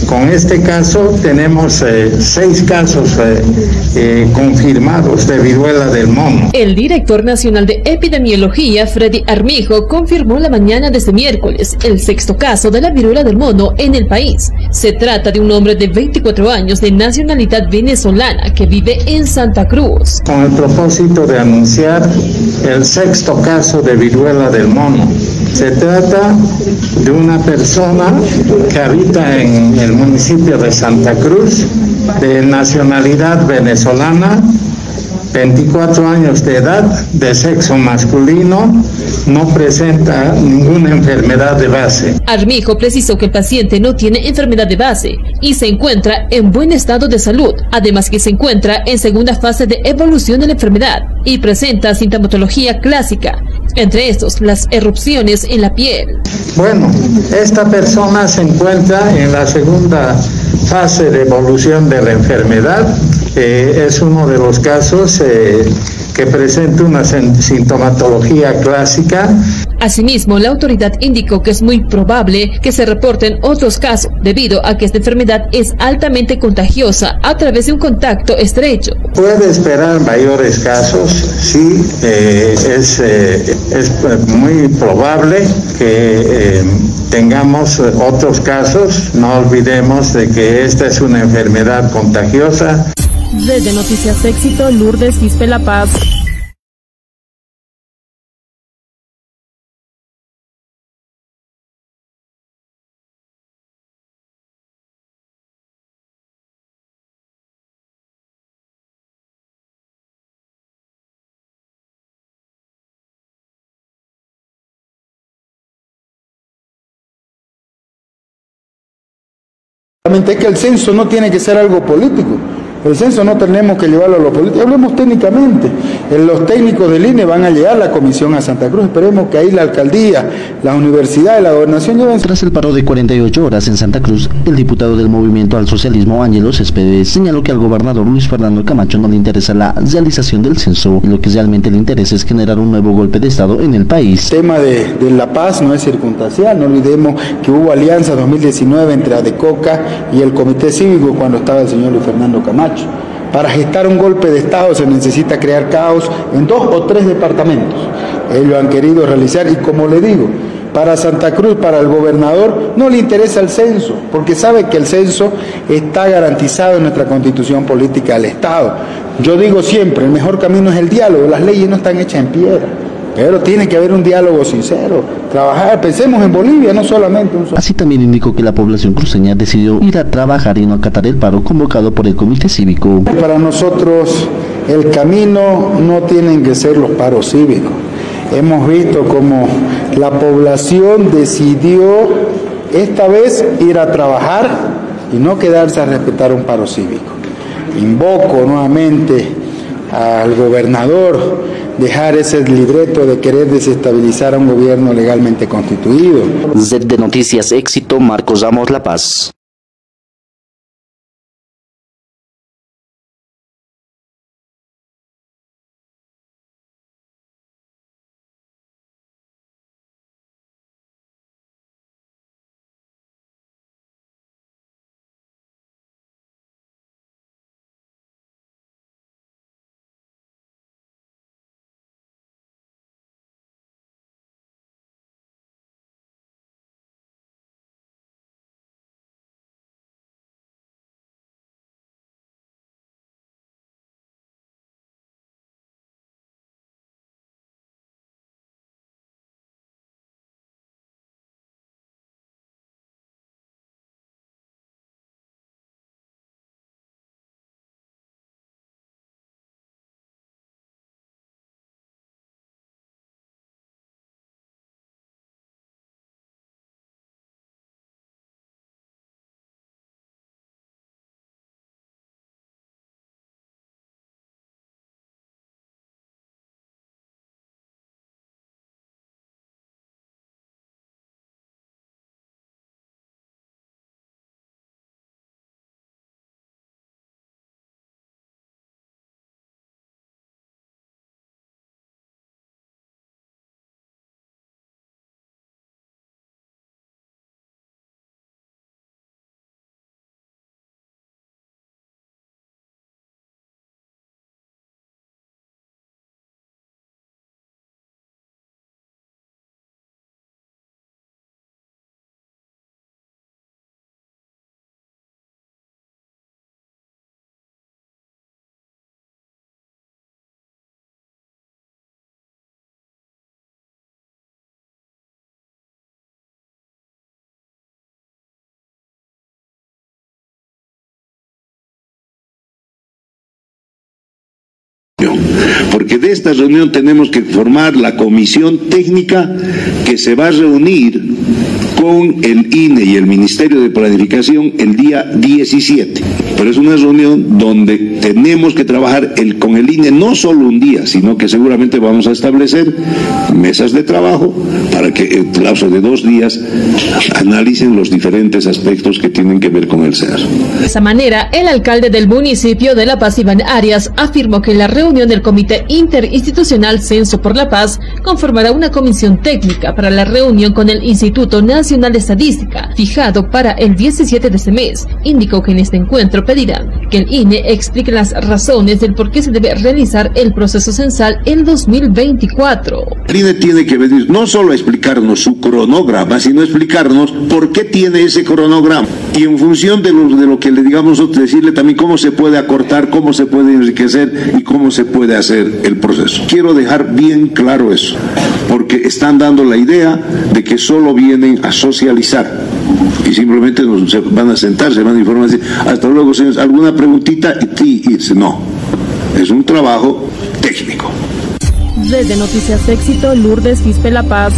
Con este caso tenemos 6 casos confirmados de viruela del mono. El director nacional de epidemiología, Freddy Armijo, confirmó la mañana de este miércoles el 6º caso de la viruela del mono en el país. Se trata de un hombre de 24 años de nacionalidad venezolana que vive en Santa Cruz. Con el propósito de anunciar el 6º caso de viruela del mono. Se trata de una persona que habita en el municipio de Santa Cruz, de nacionalidad venezolana, 24 años de edad, de sexo masculino, no presenta ninguna enfermedad de base. Armijo precisó que el paciente no tiene enfermedad de base y se encuentra en buen estado de salud, además que se encuentra en segunda fase de evolución de la enfermedad y presenta sintomatología clásica, entre estos las erupciones en la piel. Bueno, esta persona se encuentra en la segunda fase de evolución de la enfermedad. Es uno de los casos que presenta una sintomatología clásica. Asimismo, la autoridad indicó que es muy probable que se reporten otros casos debido a que esta enfermedad es altamente contagiosa a través de un contacto estrecho. Puede esperar mayores casos, sí, es muy probable que tengamos otros casos. No olvidemos de que esta es una enfermedad contagiosa. Desde Noticias Éxito, Lourdes Quispe La Paz. Es que el censo no tiene que ser algo político. El censo no tenemos que llevarlo a lo político. Hablemos técnicamente. Los técnicos del INE van a llegar a la comisión a Santa Cruz. Esperemos que ahí la alcaldía, las universidades y la gobernación lleven. Tras el paro de 48 horas en Santa Cruz, el diputado del Movimiento al Socialismo, Ángelo Céspedes, señaló que al gobernador Luis Fernando Camacho no le interesa la realización del censo. Lo que realmente le interesa es generar un nuevo golpe de Estado en el país. El tema de la paz no es circunstancial. No olvidemos que hubo alianza 2019 entre ADECOCA y el Comité Cívico cuando estaba el señor Luis Fernando Camacho. Para gestar un golpe de Estado se necesita crear caos en 2 o 3 departamentos. Ellos han querido realizar, y como le digo, para Santa Cruz, para el gobernador, no le interesa el censo, porque sabe que el censo está garantizado en nuestra Constitución Política del Estado. Yo digo siempre, el mejor camino es el diálogo, las leyes no están hechas en piedra. Pero tiene que haber un diálogo sincero, trabajar, pensemos en Bolivia, no solamente un solo. Así también indicó que la población cruceña decidió ir a trabajar y no acatar el paro convocado por el Comité Cívico. Para nosotros el camino no tienen que ser los paros cívicos. Hemos visto como la población decidió esta vez ir a trabajar y no quedarse a respetar un paro cívico. Invoco nuevamente al gobernador dejar ese libreto de querer desestabilizar a un gobierno legalmente constituido. De Noticias Éxito, Marcos Ramos La Paz. porque de esta reunión tenemos que formar la comisión técnica que se va a reunir con el INE y el Ministerio de Planificación el día 17. Pero es una reunión donde tenemos que trabajar con el INE no solo un día, sino que seguramente vamos a establecer mesas de trabajo para que en el lapso de 2 días analicen los diferentes aspectos que tienen que ver con el CER. De esa manera, el alcalde del municipio de La Paz, Iván Arias, afirmó que la reunión del Comité Interinstitucional Censo por la Paz conformará una comisión técnica para la reunión con el Instituto Nacional de Estadística, fijado para el 17 de este mes. Indicó que en este encuentro pedirán que el INE explique las razones del por qué se debe realizar el proceso censal en 2024. El INE tiene que venir no solo a explicarnos su cronograma, sino a explicarnos por qué tiene ese cronograma. Y en función de lo que le digamos nosotros, decirle también cómo se puede acortar, cómo se puede enriquecer y cómo se puede hacer el proceso. Quiero dejar bien claro eso, porque están dando la idea de que solo vienen a socializar y simplemente se van a sentar, se van a informar, decir, hasta luego señores, alguna preguntita y irse. No, es un trabajo técnico. Desde Noticias Éxito, Lourdes Quispe, La Paz.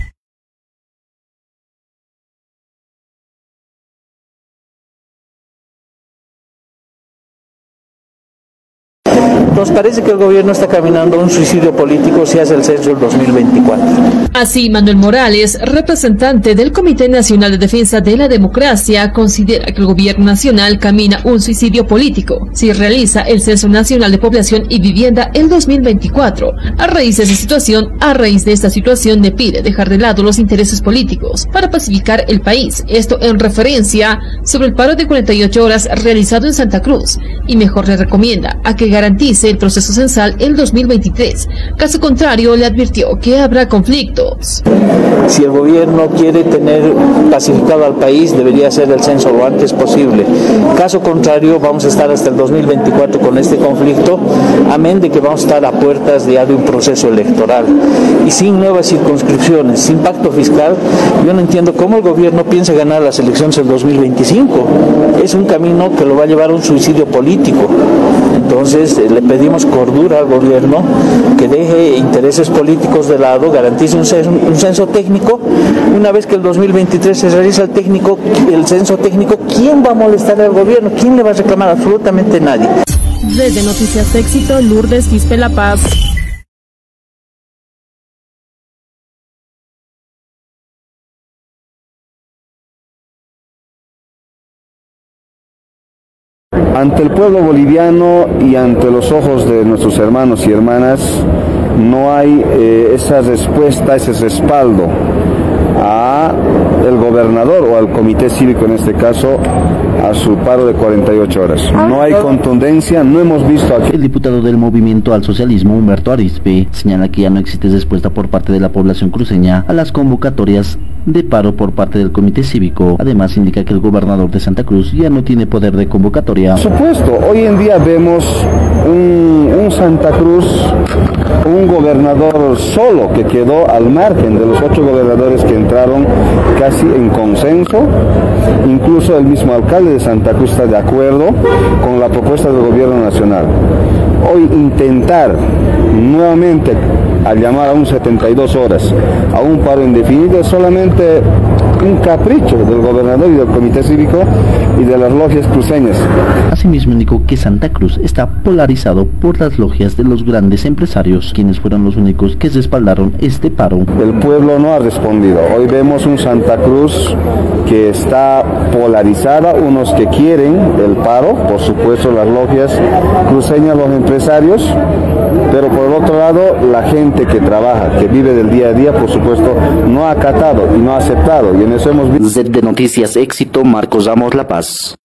Nos parece que el gobierno está caminando a un suicidio político si hace el censo del 2024. Así, Manuel Morales, representante del Comité Nacional de Defensa de la Democracia, considera que el gobierno nacional camina un suicidio político si realiza el Censo Nacional de Población y Vivienda el 2024. A raíz de esta situación, le pide dejar de lado los intereses políticos para pacificar el país. Esto en referencia sobre el paro de 48 horas realizado en Santa Cruz, y mejor le recomienda a que garantice el proceso censal en 2023. Caso contrario, le advirtió que habrá conflictos. Si el gobierno quiere tener pacificado al país, debería hacer el censo lo antes posible. Caso contrario, vamos a estar hasta el 2024 con este conflicto, amén de que vamos a estar a puertas ya de un proceso electoral. Y sin nuevas circunscripciones, sin pacto fiscal, yo no entiendo cómo el gobierno piensa ganar las elecciones del 2025. Es un camino que lo va a llevar a un suicidio político. Entonces, le pedimos cordura al gobierno, que deje intereses políticos de lado, garantice un censo técnico. Una vez que el 2023 se realiza el censo técnico, ¿quién va a molestar al gobierno? ¿Quién le va a reclamar? Absolutamente nadie. Desde Noticias Éxito, Lourdes Quispe, La Paz. Ante el pueblo boliviano y ante los ojos de nuestros hermanos y hermanas, no hay esa respuesta, ese respaldo a el gobernador o al comité cívico, en este caso, a su paro de 48 horas. No hay contundencia, no hemos visto aquí. El diputado del Movimiento al Socialismo, Humberto Arizpe, señala que ya no existe respuesta por parte de la población cruceña a las convocatorias de paro por parte del comité cívico. Además, indica que el gobernador de Santa Cruz ya no tiene poder de convocatoria. Por supuesto, hoy en día vemos un Santa Cruz, un gobernador solo que quedó al margen de los 8 gobernadores que entraron casi en consenso. Incluso el mismo alcalde de Santa Cruz está de acuerdo con la propuesta del gobierno nacional. Hoy intentar nuevamente a llamar a un 72 horas, a un paro indefinido, es solamente un capricho del gobernador y del comité cívico y de las logias cruceñas. Asimismo, indicó que Santa Cruz está polarizado por las logias de los grandes empresarios, quienes fueron los únicos que respaldaron este paro. El pueblo no ha respondido. Hoy vemos un Santa Cruz que está polarizada, unos que quieren el paro, por supuesto las logias cruceñas, los empresarios, pero por el otro lado la gente que trabaja, que vive del día a día, por supuesto no ha acatado y no ha aceptado, y en eso hemos visto. De Noticias Éxito, Marcos Ramos, La Paz.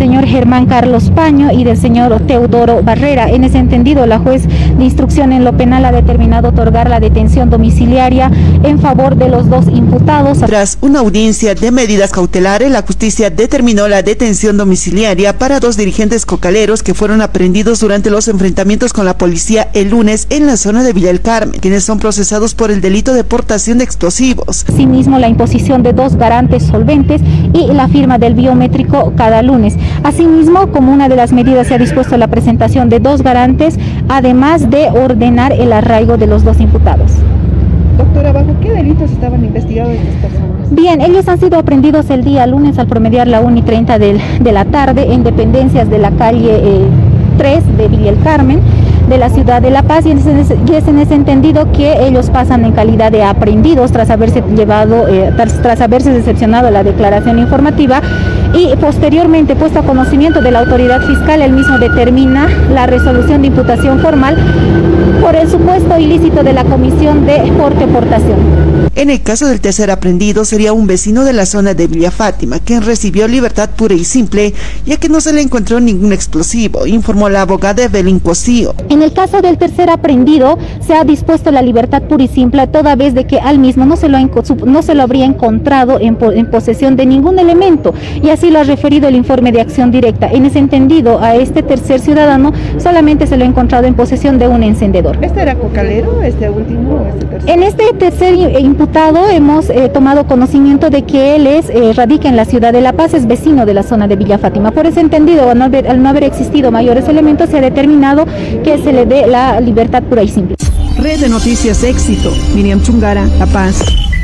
señor Germán Carlos Paño y del señor Teodoro Barrera. En ese entendido, la juez de instrucción en lo penal ha determinado otorgar la detención domiciliaria en favor de los dos imputados. Tras una audiencia de medidas cautelares, la justicia determinó la detención domiciliaria para dos dirigentes cocaleros que fueron aprehendidos durante los enfrentamientos con la policía el lunes en la zona de Villa del Carmen, quienes son procesados por el delito de portación de explosivos. Asimismo, la imposición de 2 garantes solventes y la firma del biométrico cada lunes. Asimismo, como una de las medidas, se ha dispuesto la presentación de 2 garantes, además de ordenar el arraigo de los 2 imputados. Doctora, ¿bajo qué delitos estaban investigados estas personas? Bien, ellos han sido aprehendidos el día lunes al promediar la 1:30 de la tarde en dependencias de la calle 3 de Villa del Carmen, de la ciudad de La Paz, y es en ese entendido que ellos pasan en calidad de aprehendidos tras haberse decepcionado la declaración informativa, y posteriormente, puesto a conocimiento de la autoridad fiscal, el mismo determina la resolución de imputación formal por el supuesto ilícito de la comisión de porte o portación. En el caso del tercer aprehendido sería un vecino de la zona de Villa Fátima, quien recibió libertad pura y simple, ya que no se le encontró ningún explosivo, informó la abogada Evelyn Cosío. En el caso del tercer aprehendido, se ha dispuesto la libertad pura y simple, toda vez de que al mismo no se lo habría encontrado en posesión de ningún elemento, y así lo ha referido el informe de acción directa. En ese entendido, a este tercer ciudadano solamente se lo ha encontrado en posesión de un encendedor. ¿Este era cocalero, este último o este tercero? En este tercer imputado hemos tomado conocimiento de que él radica en la ciudad de La Paz, es vecino de la zona de Villa Fátima. Por ese entendido, al no haber existido mayores elementos, se ha determinado que se le dé la libertad pura y simple. Red de Noticias Éxito, Miriam Chungara, La Paz.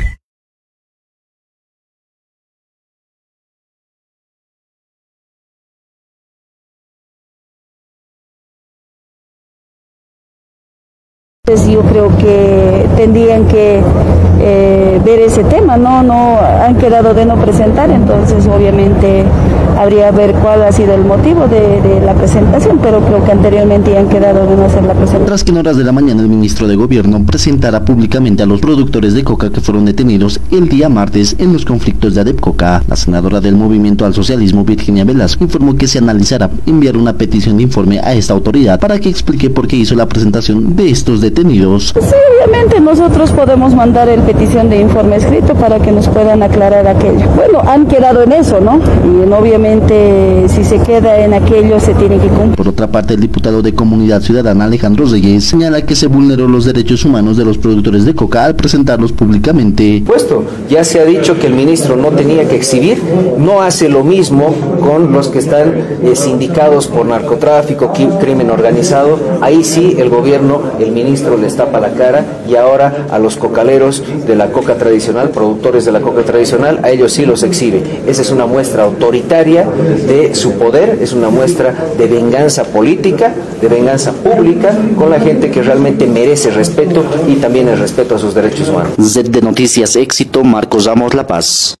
Yo creo que tendrían que ver ese tema, no han quedado de no presentar, entonces obviamente habría que ver cuál ha sido el motivo de la presentación, pero creo que anteriormente ya han quedado de no hacer la presentación. Tras que en horas de la mañana el ministro de Gobierno presentara públicamente a los productores de coca que fueron detenidos el día martes en los conflictos de ADEPCOCA, la senadora del Movimiento al Socialismo, Virginia Velasco, informó que se analizará enviar una petición de informe a esta autoridad para que explique por qué hizo la presentación de estos detenidos. Sí, obviamente nosotros podemos mandar el petición de informe escrito para que nos puedan aclarar aquello. Bueno, han quedado en eso, ¿no? Y obviamente si se queda en aquello se tiene que cumplir. Por otra parte, el diputado de Comunidad Ciudadana Alejandro Reyes señala que se vulneró los derechos humanos de los productores de coca al presentarlos públicamente. Puesto, ya se ha dicho que el ministro no tenía que exhibir, no hace lo mismo con los que están sindicados por narcotráfico, crimen organizado. Ahí sí el gobierno, el ministro les tapa la cara, y ahora a los cocaleros de la coca tradicional, productores de la coca tradicional, a ellos sí los exhibe. Esa es una muestra autoritaria de su poder, es una muestra de venganza política, de venganza pública con la gente que realmente merece respeto y también el respeto a sus derechos humanos. Z de Noticias Éxito, Marcos Ramos, La Paz.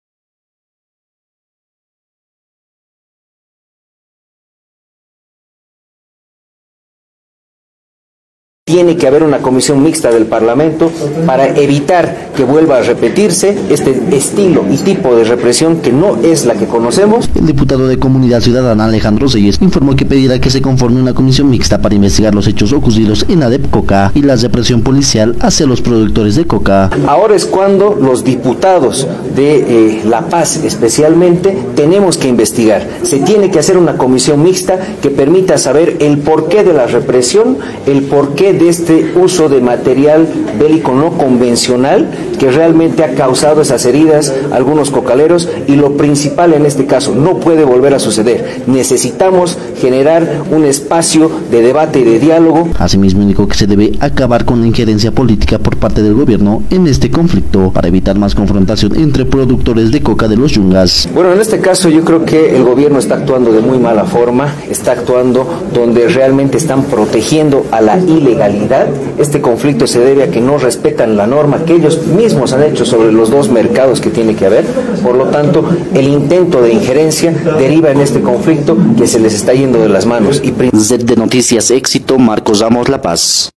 Tiene que haber una comisión mixta del Parlamento para evitar que vuelva a repetirse este estilo y tipo de represión que no es la que conocemos. El diputado de Comunidad Ciudadana Alejandro Reyes informó que pedirá que se conforme una comisión mixta para investigar los hechos ocurridos en ADEPCOCA y la represión policial hacia los productores de coca. Ahora es cuando los diputados de La Paz especialmente tenemos que investigar. Se tiene que hacer una comisión mixta que permita saber el porqué de la represión, el porqué de este uso de material bélico no convencional que realmente ha causado esas heridas a algunos cocaleros, y lo principal en este caso, no puede volver a suceder. Necesitamos generar un espacio de debate y de diálogo. Asimismo indicó que se debe acabar con la injerencia política por parte del gobierno en este conflicto para evitar más confrontación entre productores de coca de los Yungas. Bueno, en este caso yo creo que el gobierno está actuando de muy mala forma, está actuando donde realmente están protegiendo a la ilegalidad. Este conflicto se debe a que no respetan la norma que ellos mismos han hecho sobre los dos mercados que tiene que haber. Por lo tanto, el intento de injerencia deriva en este conflicto que se les está yendo de las manos. Z de Noticias Éxito, Marcos Ramos, La Paz.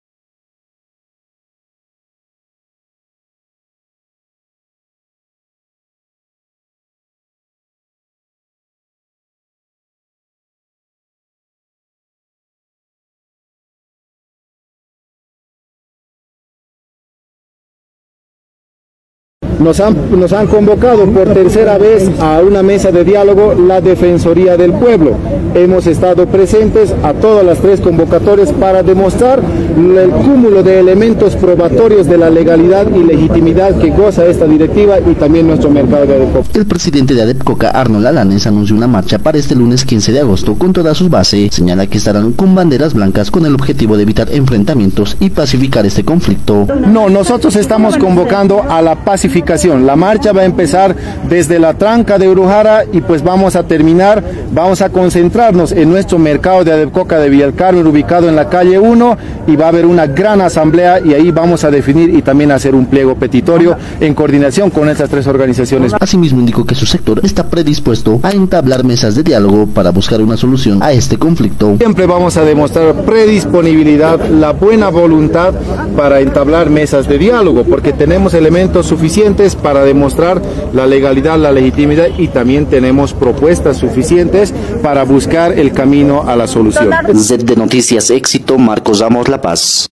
nos han convocado por tercera vez a una mesa de diálogo la Defensoría del Pueblo. Hemos estado presentes a todas las 3 convocatorias para demostrar el cúmulo de elementos probatorios de la legalidad y legitimidad que goza esta directiva y también nuestro mercado de ADEPCOCA. El presidente de ADEPCOCA, Arnold Alanes, anunció una marcha para este lunes 15 de agosto con todas sus bases. Señala que estarán con banderas blancas con el objetivo de evitar enfrentamientos y pacificar este conflicto. No, nosotros estamos convocando a la pacificación. La marcha va a empezar desde la tranca de Urujara y pues vamos a concentrarnos en nuestro mercado de ADEPCOCA de Villa del Carmen, ubicado en la calle 1, y va a haber una gran asamblea y ahí vamos a definir y también hacer un pliego petitorio en coordinación con estas 3 organizaciones. Asimismo indicó que su sector está predispuesto a entablar mesas de diálogo para buscar una solución a este conflicto. Siempre vamos a demostrar predisponibilidad, la buena voluntad para entablar mesas de diálogo, porque tenemos elementos suficientes para demostrar la legalidad, la legitimidad y también tenemos propuestas suficientes para buscar el camino a la solución. ZD Noticias Éxito, Marcos Ramos, La Paz.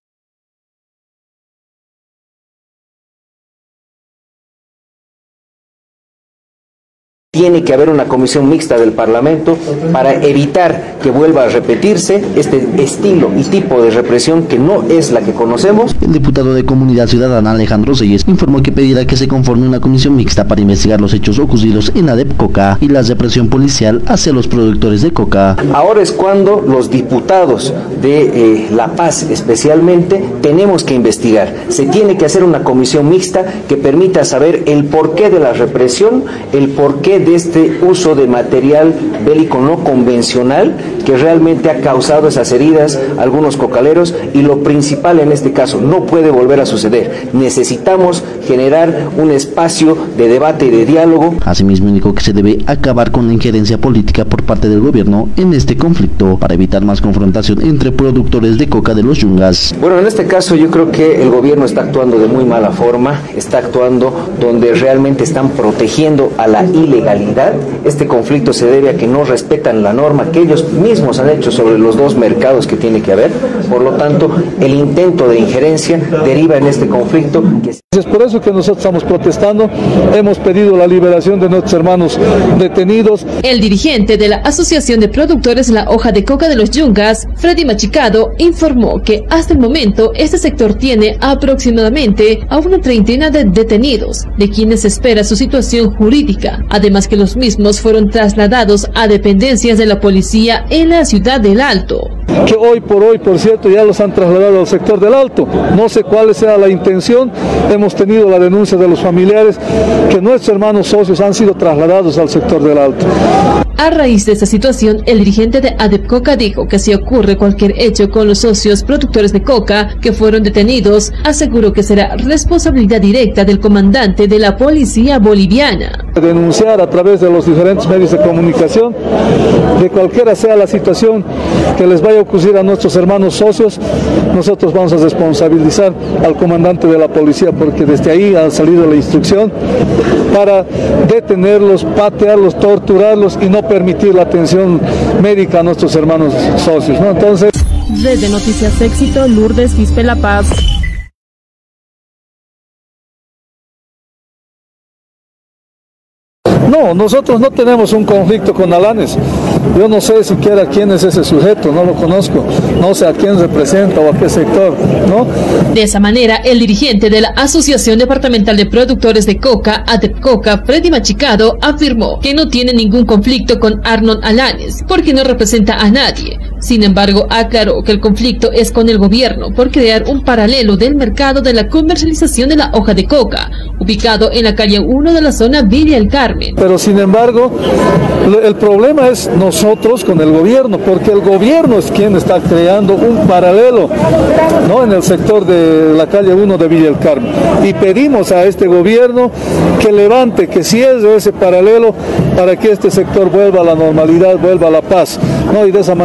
Tiene que haber una comisión mixta del Parlamento para evitar que vuelva a repetirse este estilo y tipo de represión que no es la que conocemos. El diputado de Comunidad Ciudadana Alejandro Reyes informó que pedirá que se conforme una comisión mixta para investigar los hechos ocurridos en ADEPCOCA y la represión policial hacia los productores de coca. Ahora es cuando los diputados de La Paz especialmente tenemos que investigar. Se tiene que hacer una comisión mixta que permita saber el porqué de la represión, el porqué de este uso de material bélico no convencional que realmente ha causado esas heridas a algunos cocaleros, y lo principal en este caso, no puede volver a suceder. Necesitamos generar un espacio de debate y de diálogo. Asimismo indicó que se debe acabar con la injerencia política por parte del gobierno en este conflicto para evitar más confrontación entre productores de coca de los Yungas. Bueno, en este caso yo creo que el gobierno está actuando de muy mala forma, está actuando donde realmente están protegiendo a la ilegalidad. Este conflicto se debe a que no respetan la norma que ellos mismos han hecho sobre los 2 mercados que tiene que haber. Por lo tanto, el intento de injerencia deriva en este conflicto. Es por eso que nosotros estamos protestando, hemos pedido la liberación de nuestros hermanos detenidos. El dirigente de la Asociación de Productores La Hoja de Coca de los Yungas, Freddy Machicado, informó que hasta el momento este sector tiene aproximadamente a una treintena de detenidos, de quienes se espera su situación jurídica, además que los mismos fueron trasladados a dependencias de la policía en la ciudad del Alto. Que hoy, por cierto, ya los han trasladado al sector del Alto. No sé cuál sea la intención. Hemos tenido la denuncia de los familiares que nuestros hermanos socios han sido trasladados al sector del Alto. A raíz de esta situación, el dirigente de ADEPCOCA dijo que si ocurre cualquier hecho con los socios productores de coca que fueron detenidos, aseguró que será responsabilidad directa del comandante de la policía boliviana. Denunciar a través de los diferentes medios de comunicación, de cualquiera sea la situación que les vaya a ocurrir a nuestros hermanos socios, nosotros vamos a responsabilizar al comandante de la policía, porque desde ahí ha salido la instrucción para detenerlos, patearlos, torturarlos y no permitir la atención médica a nuestros hermanos socios, ¿no? Entonces, desde Noticias Éxito, Lourdes Quispe, La Paz. No, nosotros no tenemos un conflicto con Alanes. Yo no sé siquiera quién es ese sujeto, no lo conozco, no sé a quién representa o a qué sector, ¿no? De esa manera, el dirigente de la Asociación Departamental de Productores de Coca, ADEPCOCA, Freddy Machicado, afirmó que no tiene ningún conflicto con Arnold Alanes, porque no representa a nadie. Sin embargo, aclaró que el conflicto es con el gobierno por crear un paralelo del mercado de la comercialización de la hoja de coca, ubicado en la calle 1 de la zona Villa del Carmen. Pero sin embargo, el problema es nosotros con el gobierno, porque el gobierno es quien está creando un paralelo, ¿no?, en el sector de la calle 1 de Villa del Carmen. Y pedimos a este gobierno que levante, que cierre ese paralelo para que este sector vuelva a la normalidad, vuelva a la paz, ¿no? Y de esa manera podamos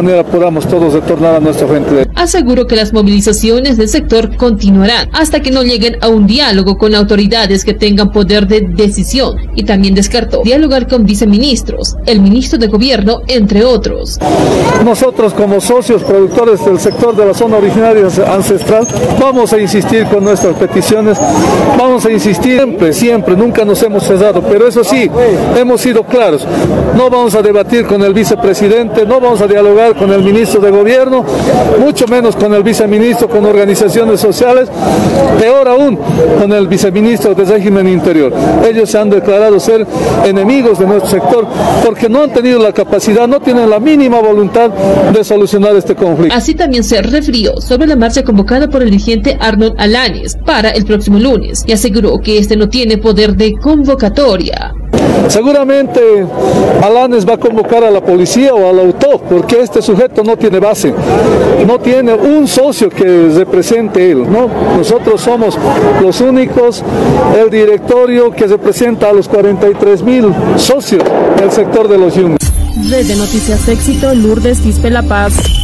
logramos todos retornar a nuestra frente. Aseguró que las movilizaciones del sector continuarán hasta que no lleguen a un diálogo con autoridades que tengan poder de decisión, y también descartó dialogar con viceministros, el ministro de gobierno, entre otros. Nosotros como socios productores del sector de la zona originaria ancestral vamos a insistir con nuestras peticiones, vamos a insistir siempre, nunca nos hemos cesado, pero eso sí, hemos sido claros, no vamos a debatir con el vicepresidente, no vamos a dialogar con el ministro de gobierno, mucho menos con el viceministro, con organizaciones sociales, peor aún con el viceministro de régimen interior. Ellos se han declarado ser enemigos de nuestro sector porque no han tenido la capacidad, no tienen la mínima voluntad de solucionar este conflicto. Así también se refirió sobre la marcha convocada por el dirigente Arnold Alanes para el próximo lunes y aseguró que este no tiene poder de convocatoria. Seguramente Alanes va a convocar a la policía o al autor, porque este sujeto no tiene base, no tiene un socio que represente él, ¿no? Nosotros somos los únicos, el directorio que representa a los 43,000 socios del sector de los yungas. Red de Noticias Éxito, Lourdes Quispe La Paz.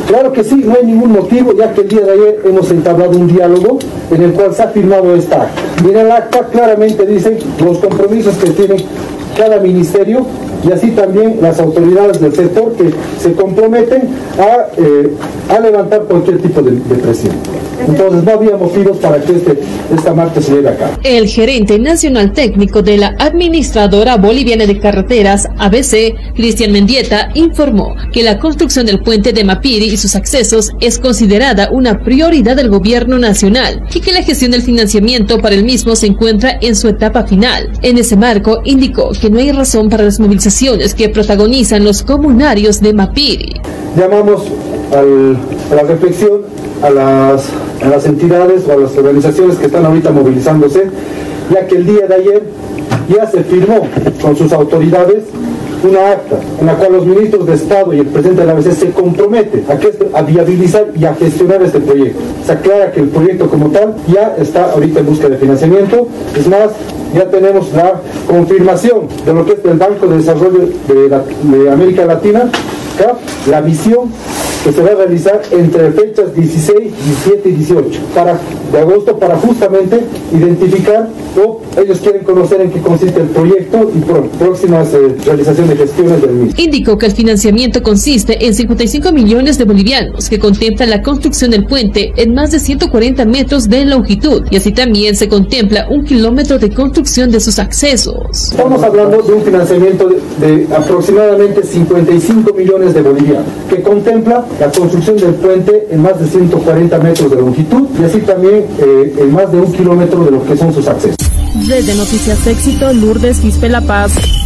Claro que sí, no hay ningún motivo, ya que el día de ayer hemos entablado un diálogo en el cual se ha firmado esta acta. Y en el acta claramente dicen los compromisos que tiene cada ministerio y así también las autoridades del sector que se comprometen a levantar cualquier tipo de presión. Entonces no había motivos para que esta marcha se lleve a cabo. El gerente nacional técnico de la Administradora Boliviana de Carreteras, ABC, Cristian Mendieta, informó que la construcción del puente de Mapiri y sus accesos es considerada una prioridad del gobierno nacional y que la gestión del financiamiento para el mismo se encuentra en su etapa final. En ese marco, indicó que no hay razón para las movilizaciones que protagonizan los comunarios de Mapiri. Llamamos a la reflexión a las entidades o a las organizaciones que están ahorita movilizándose, ya que el día de ayer ya se firmó con sus autoridades una acta en la cual los ministros de Estado y el presidente de la ABC se comprometen a viabilizar y a gestionar este proyecto. Se aclara que el proyecto como tal ya está ahorita en busca de financiamiento. Es más, ya tenemos la confirmación de lo que es el Banco de Desarrollo de América Latina, la misión que se va a realizar entre fechas 16, 17 y 18 de agosto para justamente identificar o ellos quieren conocer en qué consiste el proyecto y próximas realización de gestiones del mismo. Indicó que el financiamiento consiste en 55 millones de bolivianos que contempla la construcción del puente en más de 140 metros de longitud y así también se contempla 1 kilómetro de construcción de sus accesos. Estamos hablando de un financiamiento de aproximadamente 55 millones de bolivianos que contempla la construcción del puente en más de 140 metros de longitud y así también en más de 1 kilómetro de lo que son sus accesos. Desde Noticias Éxito, Lourdes Quispe La Paz.